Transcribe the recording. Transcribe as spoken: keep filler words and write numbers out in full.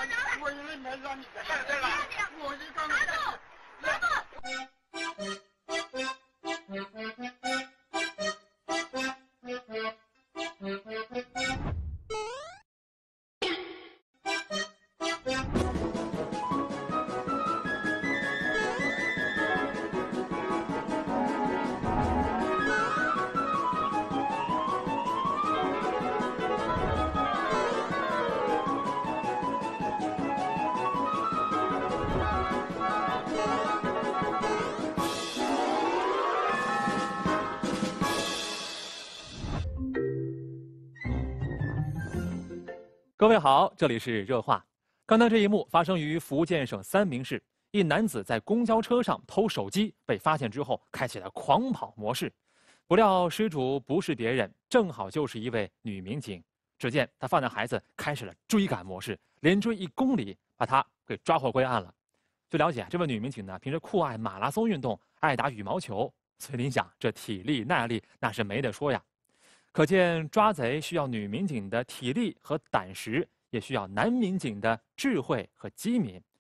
我以为没让你干这个，我是刚拿住，拿住。 各位好，这里是热话。刚才这一幕发生于福建省三明市，一男子在公交车上偷手机，被发现之后开启了狂跑模式。不料失主不是别人，正好就是一位女民警。只见他放下孩子，开始了追赶模式，连追一公里，把他给抓获归案了。据了解，这位女民警呢，平时酷爱马拉松运动，爱打羽毛球，所以您想，这体力耐力那是没得说呀。可见抓贼需要女民警的体力和胆识，也需要男民警的智慧和机敏。